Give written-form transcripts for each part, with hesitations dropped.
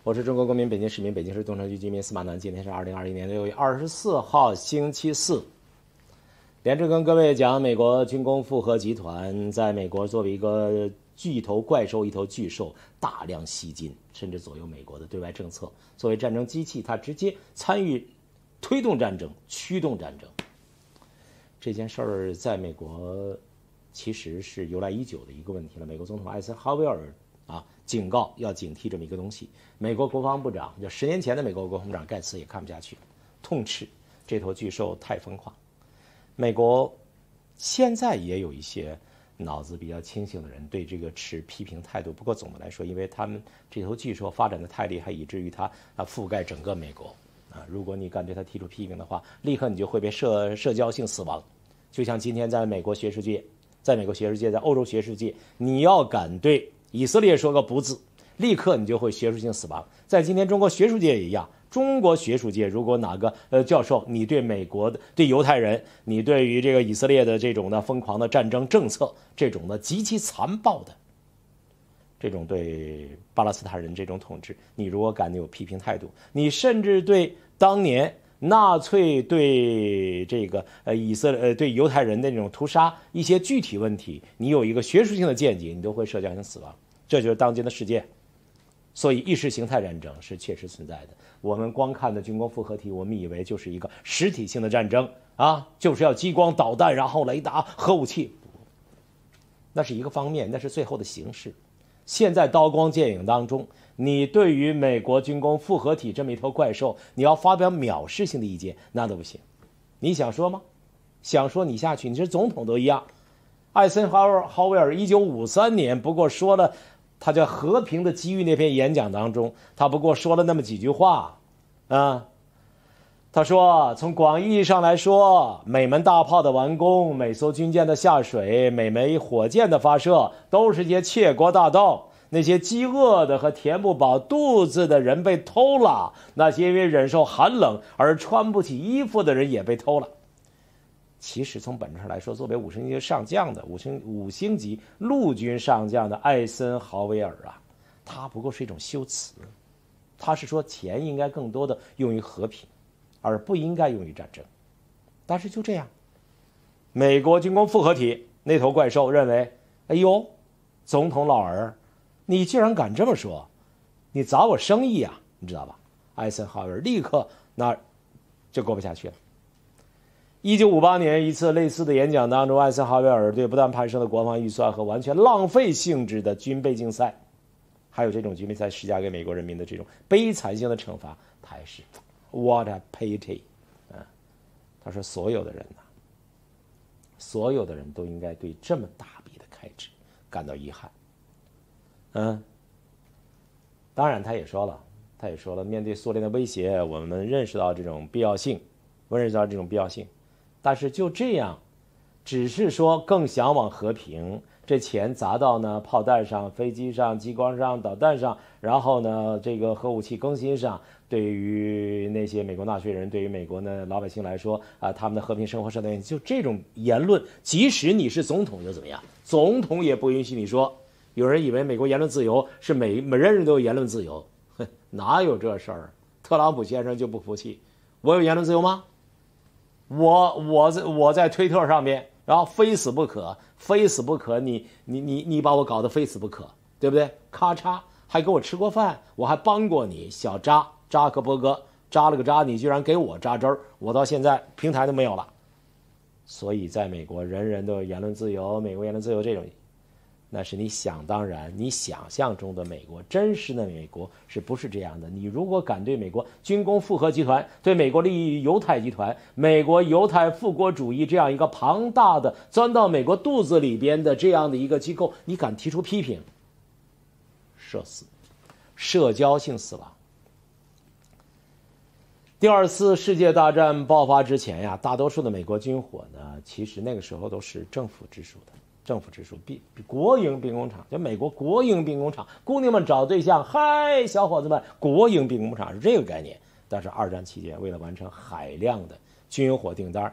我是中国公民，北京市民，北京市东城区居民司马南。今天是2021年6月24号，星期四。连着跟各位讲，美国军工复合集团在美国作为一个巨头怪兽、一头巨兽，大量吸金，甚至左右美国的对外政策。作为战争机器，它直接参与推动战争、驱动战争。这件事儿在美国其实是由来已久的一个问题了。美国总统艾森豪威尔警告要警惕这么一个东西。美国国防部长，就10年前的美国国防部长盖茨也看不下去，痛斥这头巨兽太疯狂。美国现在也有一些脑子比较清醒的人对这个持批评态度，不过总的来说，因为他们这头巨兽发展的太厉害，以至于它覆盖整个美国如果你敢对它提出批评的话，立刻你就会被社交性死亡。就像今天在美国学术界，在欧洲学术界，你要敢对以色列说个不字，立刻你就会学术性死亡。在今天中国学术界也一样，中国学术界如果哪个教授，你对美国的、对犹太人，你对于这个以色列的这种的疯狂的战争政策，这种的极其残暴的这种对巴勒斯坦人这种统治，你如果敢有批评态度，你甚至对当年纳粹对这个对犹太人的那种屠杀一些具体问题，你有一个学术性的见解，你都会社交性死亡。这就是当今的世界。所以意识形态战争是确实存在的。我们光看的军工复合体，我们以为就是一个实体性的战争就是要激光导弹，然后雷达、核武器，那是一个方面，那是最后的形式。现在刀光剑影当中，你对于美国军工复合体这么一头怪兽，你要发表藐视性的意见，那都不行。你想说吗？想说你下去，你是总统都一样。艾森豪威尔1953年不过说了，他在和平的机遇那篇演讲当中，他不过说了那么几句话他说，从广义上来说，美门大炮的完工，每艘军舰的下水，每枚火箭的发射，都是些窃国大盗。那些饥饿的和填不饱肚子的人被偷了，那些因为忍受寒冷而穿不起衣服的人也被偷了。其实从本质上来说，作为五星级陆军上将的艾森豪威尔他不过是一种修辞，他是说钱应该更多的用于和平，而不应该用于战争。但是就这样，美国军工复合体那头怪兽认为，哎呦，总统老儿，你竟然敢这么说，你砸我生意你知道吧？艾森豪威尔立刻那就过不下去了。1958年一次类似的演讲当中，艾森豪威尔对不断攀升的国防预算和完全浪费性质的军备竞赛，还有这种军备赛施加给美国人民的这种悲惨性的惩罚，他也是 what a pity 他说所有的人都应该对这么大笔的开支感到遗憾。当然他也说了，面对苏联的威胁，我们认识到这种必要性，但是就这样，只是说更向往和平，这钱砸到呢炮弹上、飞机上、激光上、导弹上，然后呢这个核武器更新上，对于那些美国纳税人，对于美国的老百姓来说他们的和平生活受到影响，就这种言论，即使你是总统又怎么样？总统也不允许你说。有人以为美国言论自由是每人都有言论自由，哪有这事儿？特朗普先生就不服气，我有言论自由吗？我在推特上面，然后非死不可，你把我搞得非死不可，对不对？咔嚓，还给我吃过饭，我还帮过你，小扎克伯格扎了个扎，你居然给我扎针儿，我到现在平台都没有了。所以在美国，人人都有言论自由，美国言论自由这种。那是你想当然，你想象中的美国，真实的美国是不是这样的？你如果敢对美国军工复合集团、对美国利益犹太集团、美国犹太复国主义这样一个庞大的钻到美国肚子里边的这样的一个机构，你敢提出批评，社死，社交性死亡。第二次世界大战爆发之前大多数的美国军火呢，其实那个时候都是政府直属的。国营兵工厂，就美国国营兵工厂，姑娘们找对象，嗨，小伙子们，国营兵工厂是这个概念。但是二战期间，为了完成海量的军火订单，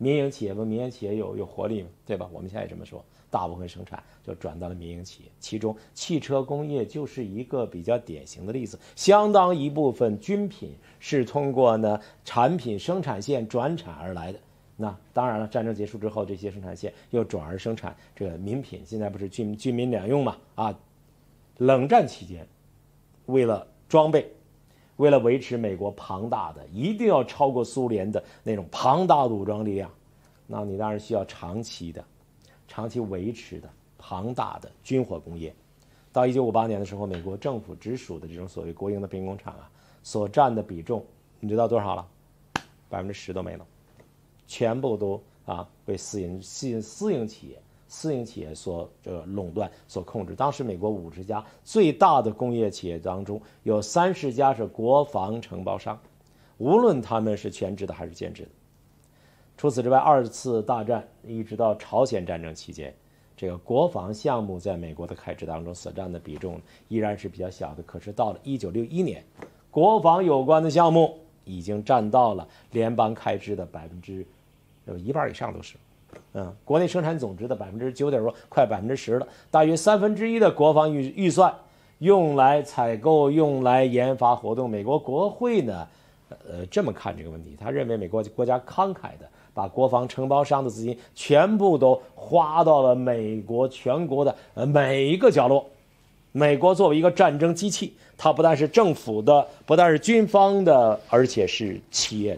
民营企业不，民营企业有活力嘛，对吧？我们现在也这么说，大部分生产就转到了民营企业，其中汽车工业就是一个比较典型的例子。相当一部分军品是通过呢产品生产线转产而来的。那当然了，战争结束之后，这些生产线又转而生产这个民品，现在不是军民两用嘛？啊，冷战期间，为了装备，为了维持美国庞大的，一定要超过苏联的那种庞大的武装力量，那你当然需要长期维持的庞大的军火工业。到1958年的时候，美国政府直属的这种所谓国营的兵工厂啊，所占的比重，你知道多少了？10%都没了，全部都被私营企业所垄断、所控制。当时美国50家最大的工业企业当中，有30家是国防承包商，无论他们是全职的还是兼职的。除此之外，2次大战一直到朝鲜战争期间，这个国防项目在美国的开支当中所占的比重依然是比较小的。可是到了1961年，国防有关的项目已经占到了联邦开支的1半以上都是。国内生产总值的9%多，快10%了，大约1/3的国防预算用来采购、用来研发活动。美国国会呢，这么看这个问题，他认为美国国家慷慨的把国防承包商的资金全部都花到了美国全国的每一个角落。美国作为一个战争机器，它不但是政府的，不但是军方的，而且是企业的，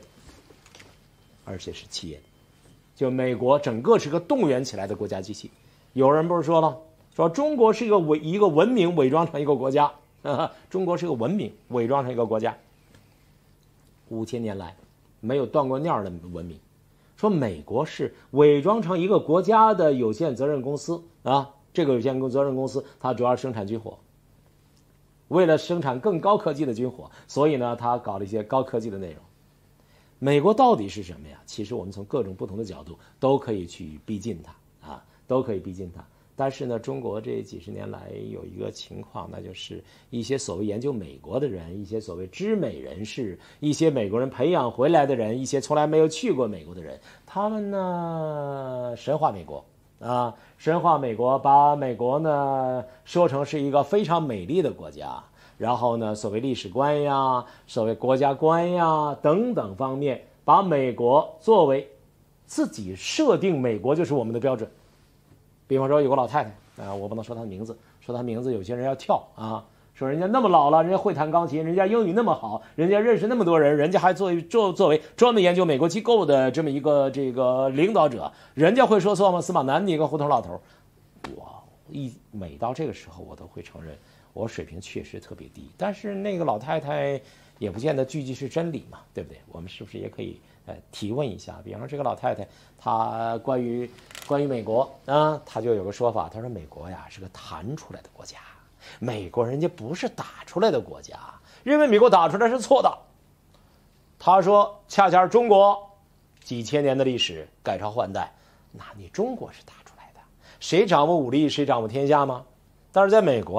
就美国整个是个动员起来的国家机器。有人不是说了，说中国是一个文明伪装成一个国家，中国是个文明伪装成一个国家，5000年来没有断过念的文明。说美国是伪装成一个国家的有限责任公司这个有限责任公司它主要生产军火，为了生产更高科技的军火，所以呢它搞了一些高科技的内容。美国到底是什么呀？其实我们从各种不同的角度都可以去逼近它都可以逼近它。但是呢，中国这几十年来有一个情况，那就是一些所谓研究美国的人，一些所谓知美人士，一些美国人培养回来的人，一些从来没有去过美国的人，他们呢神化美国神化美国，把美国呢说成是一个非常美丽的国家。然后呢，所谓历史观呀，所谓国家观呀等等方面，把美国作为自己设定美国就是我们的标准。比方说有个老太太我不能说她的名字，说她名字有些人要跳说人家那么老了，人家会弹钢琴，人家英语那么好，人家认识那么多人，人家还作为专门研究美国机构的这么一个这个领导者，人家会说错吗？司马南一个胡同老头，每到这个时候我都会承认我水平确实特别低，但是那个老太太也不见得句句是真理嘛，对不对？我们是不是也可以提问一下？比方说这个老太太，她关于美国她就有个说法，她说美国呀是个弹出来的国家，美国人家不是打出来的国家，认为美国打出来是错的。她说恰恰是中国几千年的历史改朝换代，那你中国是打出来的，谁掌握武力谁掌握天下吗？但是在美国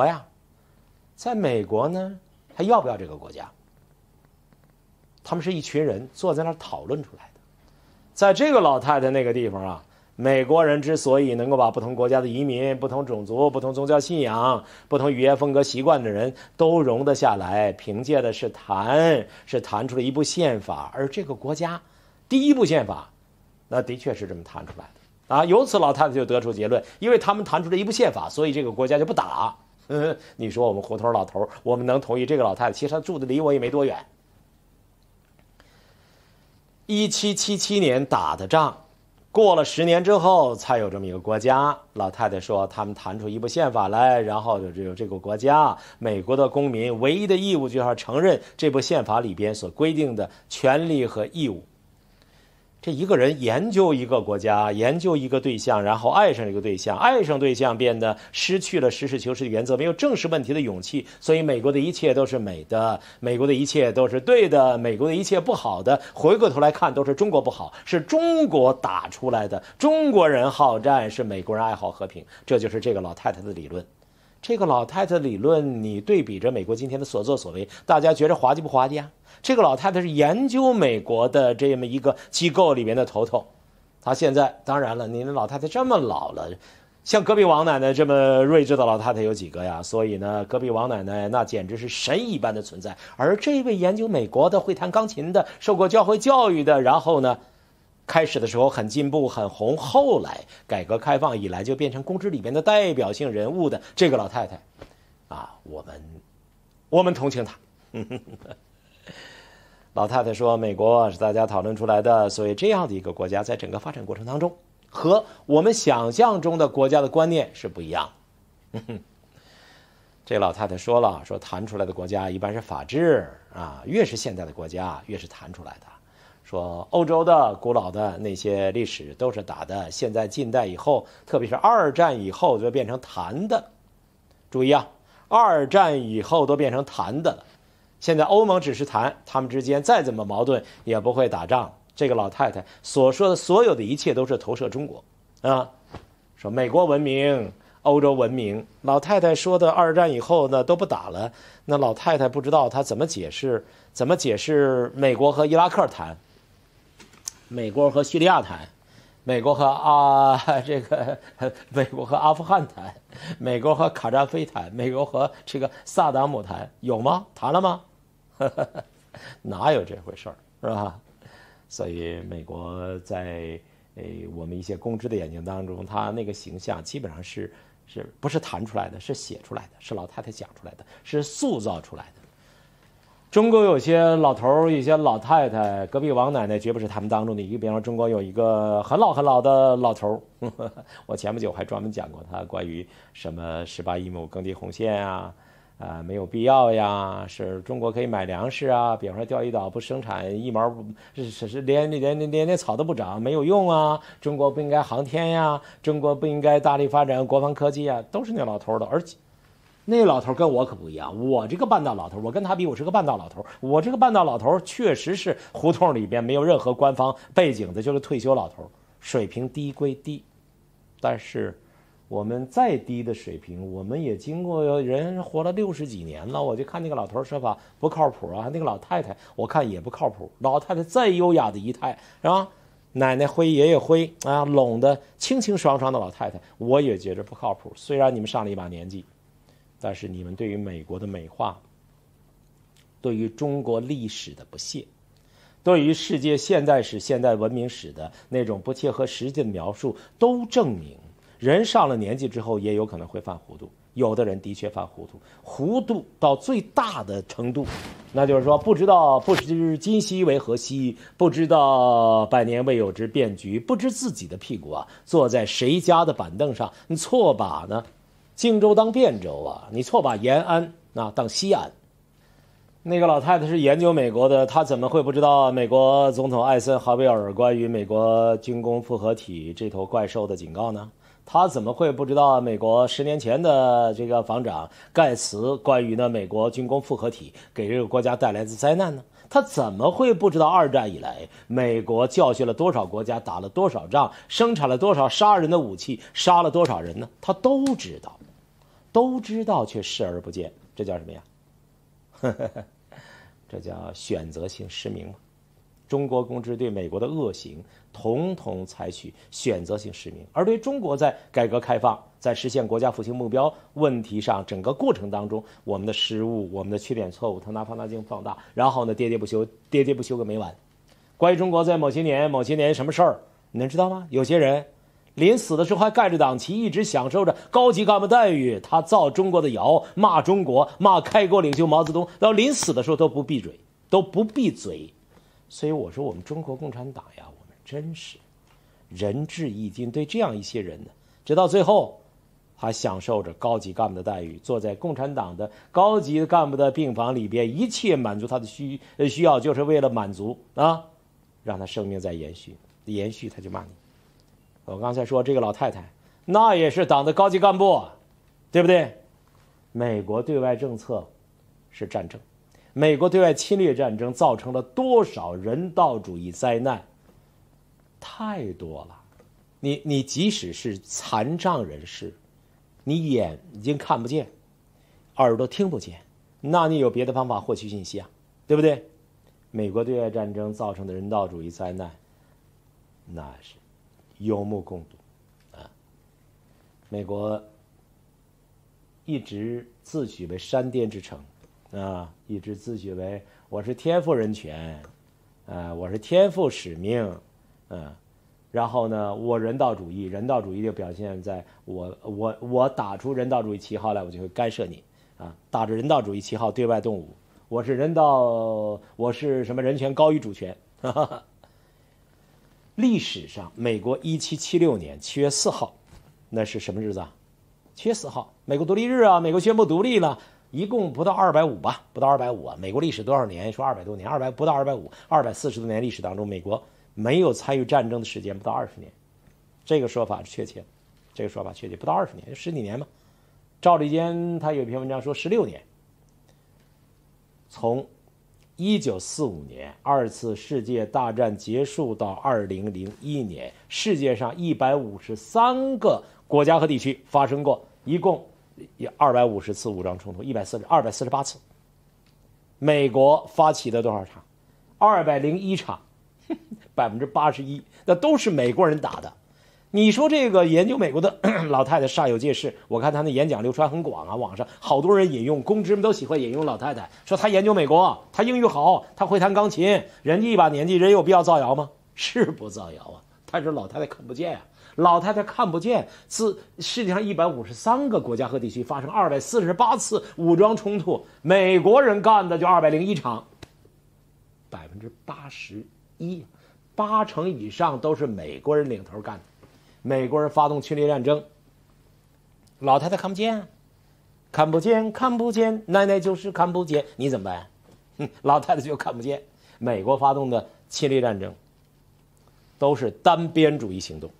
呢，他要不要这个国家？他们是一群人坐在那儿讨论出来的。在这个老太太那个地方美国人之所以能够把不同国家的移民、不同种族、不同宗教信仰、不同语言风格习惯的人都容得下来，凭借的是谈出了一部宪法。而这个国家第一部宪法，那的确是这么谈出来的由此老太太就得出结论，因为他们谈出了一部宪法，所以这个国家就不打。你说我们胡同老头，我们能同意这个老太太？其实她住的离我也没多远。1777年打的仗，过了10年之后才有这么一个国家。老太太说他们谈出一部宪法来，然后就有这个国家，美国的公民唯一的义务就是要承认这部宪法里边所规定的权利和义务。这一个人研究一个国家，研究一个对象，然后爱上一个对象，爱上对象变得失去了实事求是的原则，没有正视问题的勇气，所以美国的一切都是美的，美国的一切都是对的，美国的一切不好的，回过头来看都是中国不好，是中国打出来的，中国人好战，是美国人爱好和平。这就是这个老太太的理论。这个老太太的理论，你对比着美国今天的所作所为，大家觉得滑稽不滑稽这个老太太是研究美国的这么一个机构里面的头头， 他现在当然了，你的老太太这么老了，像隔壁王奶奶这么睿智的老太太有几个呀？所以呢，隔壁王奶奶那简直是神一般的存在。而这位研究美国的、会弹钢琴的、受过教会教育的，然后呢，开始的时候很进步、很红，后来改革开放以来就变成公知里边的代表性人物的这个老太太，啊，我们同情她。老太太说，美国是大家讨论出来的，所以这样的一个国家在整个发展过程当中和我们想象中的国家的观念是不一样。这老太太说了，说弹出来的国家一般是法治啊，越是现代的国家越是弹出来的。说欧洲的古老的那些历史都是打的，现在近代以后，特别是二战以后就变成弹的。注意啊，二战以后都变成弹的了。现在欧盟只是谈，他们之间再怎么矛盾也不会打仗。这个老太太所说的所有的一切都是投射中国啊，说美国文明、欧洲文明。老太太说的二战以后呢都不打了，那老太太不知道她怎么解释美国和伊拉克谈，美国和叙利亚谈，美国和美国和阿富汗谈，美国和卡扎菲谈，美国和这个萨达姆谈，有吗？谈了吗？哪有这回事儿，是吧？所以美国在我们一些公知的眼睛当中，他那个形象基本上是不是弹出来的，是写出来的，是老太太讲出来的，是塑造出来的。中国有些老头，一些老太太，隔壁王奶奶绝不是他们当中的一个。比方说，中国有一个很老很老的老头，我前不久还专门讲过他关于什么18亿亩耕地红线啊，没有必要呀，是中国可以买粮食啊。比方说，钓鱼岛不生产一毛，是连草都不长，没有用啊。中国不应该航天呀，中国不应该大力发展国防科技啊，都是那老头的，而且。那老头跟我可不一样，我这个半大老头，我跟他比，我是个半大老头。我这个半大老头确实是胡同里边没有任何官方背景的，就是退休老头，水平低归低，但是我们再低的水平，我们也经过人活了60几年了。我就看那个老头说法不靠谱啊，那个老太太我看也不靠谱。老太太再优雅的仪态是吧？奶奶灰爷爷灰啊，拢的清清爽爽的老太太，我也觉着不靠谱。虽然你们上了一把年纪。但是你们对于美国的美化，对于中国历史的不屑，对于世界现代史、现代文明史的那种不切合实际的描述，都证明人上了年纪之后也有可能会犯糊涂。有的人的确犯糊涂，糊涂到最大的程度，那就是说不知今夕为何夕，不知道百年未有之变局，不知自己的屁股啊坐在谁家的板凳上，你错把呢？荆州当汴州啊，你错把延安当西安。那个老太太是研究美国的，她怎么会不知道美国总统艾森豪威尔关于美国军工复合体这头怪兽的警告呢？她怎么会不知道美国10年前的这个防长盖茨关于美国军工复合体给这个国家带来的灾难呢？他怎么会不知道二战以来美国教训了多少国家，打了多少仗，生产了多少杀人的武器，杀了多少人呢？他都知道却视而不见，这叫什么呀？这叫选择性失明嘛。中国公知对美国的恶行统统采取选择性失明，而对中国在改革开放、在实现国家复兴目标问题上整个过程当中，我们的失误、我们的缺点错误，他拿放大镜放大，然后呢喋喋不休个没完。关于中国在某些年什么事儿，你能知道吗？有些人临死的时候还盖着党旗，一直享受着高级干部待遇。他造中国的谣，骂中国，骂开国领袖毛泽东，到临死的时候都不闭嘴。所以我说，我们中国共产党呀，我们真是仁至义尽。对这样一些人呢，直到最后，还享受着高级干部的待遇，坐在共产党的高级干部的病房里边，一切满足他的需要，就是为了满足让他生命在延续他就骂你。我刚才说这个老太太，那也是党的高级干部，对不对？美国对外政策是战争，美国对外侵略战争造成了多少人道主义灾难？太多了。你即使是残障人士，你眼睛看不见，耳朵听不见，那你有别的方法获取信息啊，对不对？美国对外战争造成的人道主义灾难，那是有目共睹啊。美国一直自诩为山巅之城啊，一直自诩为我是天赋人权，我是天赋使命，然后呢，我人道主义就表现在我打出人道主义旗号来，我就会干涉你啊，打着人道主义旗号对外动武，我是什么人权高于主权。历史上，美国1776年7月4号，那是什么日子啊？7月4号，美国独立日啊，美国宣布独立了，一共不到250吧，不到250啊。美国历史多少年？说200多年，不到250，240多年历史当中，美国没有参与战争的时间不到20年，这个说法是确切，不到20年，就10几年嘛。赵立坚他有一篇文章说16年，从1945年二次世界大战结束到2001年，世界上153个国家和地区发生过一共250次武装冲突，248次。美国发起的多少场？201场，81%，那都是美国人打的。你说这个研究美国的老太太煞有介事，我看她那演讲流传很广啊，网上好多人引用，公知们都喜欢引用老太太，说她研究美国，她英语好，她会弹钢琴，人家一把年纪，人有必要造谣吗？是不造谣啊，但是老太太看不见啊，老太太看不见，自世界上153个国家和地区发生248次武装冲突，美国人干的就201场，81%，80%以上都是美国人领头干的。美国人发动侵略战争，老太太看不见，看不见，奶奶就是看不见，你怎么办？老太太就看不见。美国发动的侵略战争都是单边主义行动，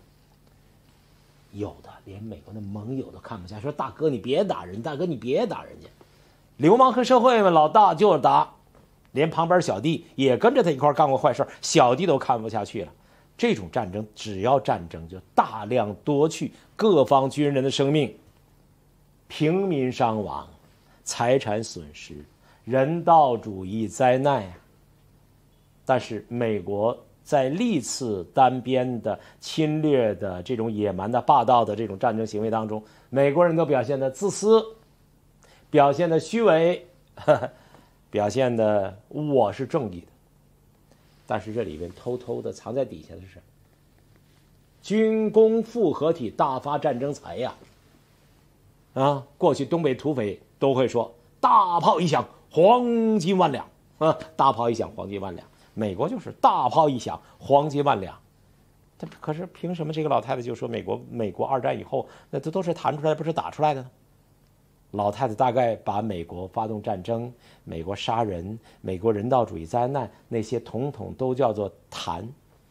有的连美国的盟友都看不下，说大哥你别打人，大哥你别打人家，流氓黑社会嘛，老大就是打，连旁边小弟也跟着他一块干过坏事，小弟都看不下去了。这种战争，只要战争就大量夺去各方军人的生命，平民伤亡，财产损失，人道主义灾难呀。但是美国在历次单边的侵略的这种野蛮的霸道的这种战争行为当中，美国人都表现得自私，表现得虚伪，表现得我是正义的。但是这里边偷偷的藏在底下的是军工复合体大发战争财呀！过去东北土匪都会说大炮一响黄金万两啊，大炮一响黄金万两。美国就是大炮一响黄金万两。可是凭什么这个老太太就说美国二战以后那都是弹出来的，不是打出来的呢？老太太大概把美国发动战争、美国杀人、美国人道主义灾难那些统统都叫做弹。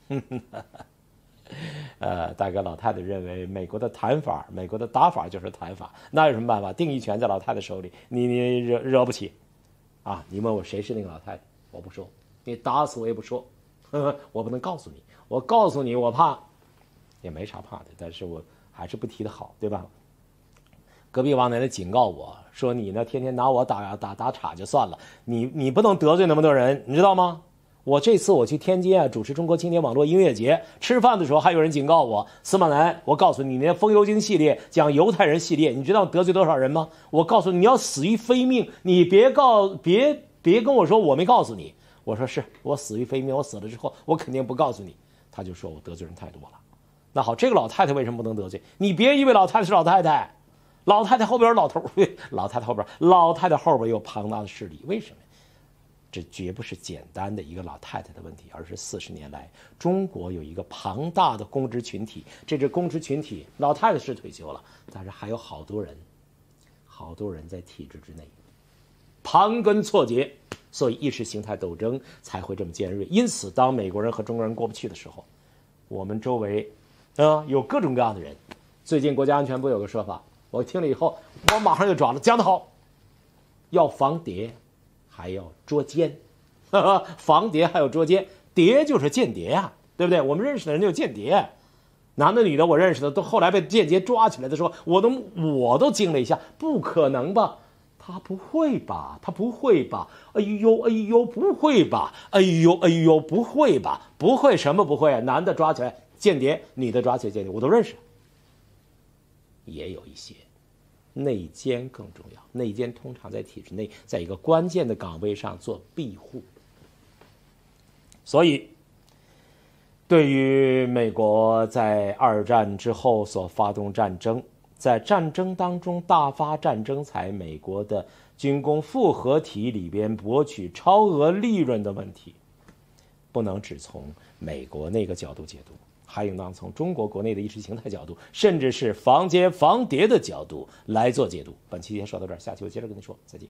大概老太太认为美国的弹法、美国的打法就是弹法，那有什么办法？定义权在老太太手里，你惹不起啊！你问我谁是那个老太太，我不说，你打死我也不说，我不能告诉你，我告诉你我怕，也没啥怕的，但是我还是不提的好，对吧？隔壁王奶奶警告我说：“你呢，天天拿我打岔就算了，你不能得罪那么多人，你知道吗？”我这次我去天津主持中国青年网络音乐节，吃饭的时候还有人警告我：“司马南，我告诉你，那风油精系列讲犹太人系列，你知道得罪多少人吗？我告诉你，你要死于非命，你别跟我说我没告诉你。”我说是我死于非命，我死了之后我肯定不告诉你。他就说我得罪人太多了。那好，这个老太太为什么不能得罪？你别以为老太太是老太太。老太太后边有老头，老太太后边有庞大的势力，为什么？这绝不是简单的一个老太太的问题，而是40年来中国有一个庞大的公知群体。这支公知群体，老太太是退休了，但是还有好多人在体制之内盘根错节，所以意识形态斗争才会这么尖锐。因此，当美国人和中国人过不去的时候，我们周围有各种各样的人。最近国家安全部有个说法，我听了以后，我马上就抓了，讲得好，要防谍，还要捉奸，防谍还要捉奸，谍就是间谍呀，对不对？我们认识的人就有间谍，男的女的我认识的都后来被间谍抓起来的时候，我都惊了一下，不可能吧？他不会吧？他不会吧？哎呦，不会吧？哎呦，不会吧？不会什么不会啊？男的抓起来间谍，女的抓起来间谍，我都认识。也有一些内奸更重要，内奸通常在体制内，在一个关键的岗位上做庇护。所以，对于美国在二战之后所发动战争，在战争当中大发战争财，美国的军工复合体里边博取超额利润的问题，不能只从美国那个角度解读，还应当从中国国内的意识形态角度，甚至是防谍防谍的角度来做解读。本期先说到这儿，下期我接着跟你说，再见。